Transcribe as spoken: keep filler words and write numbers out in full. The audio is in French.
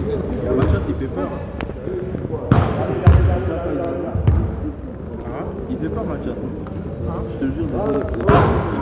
Mathias il fait peur. Il fait peur Mathias. Je te le jure.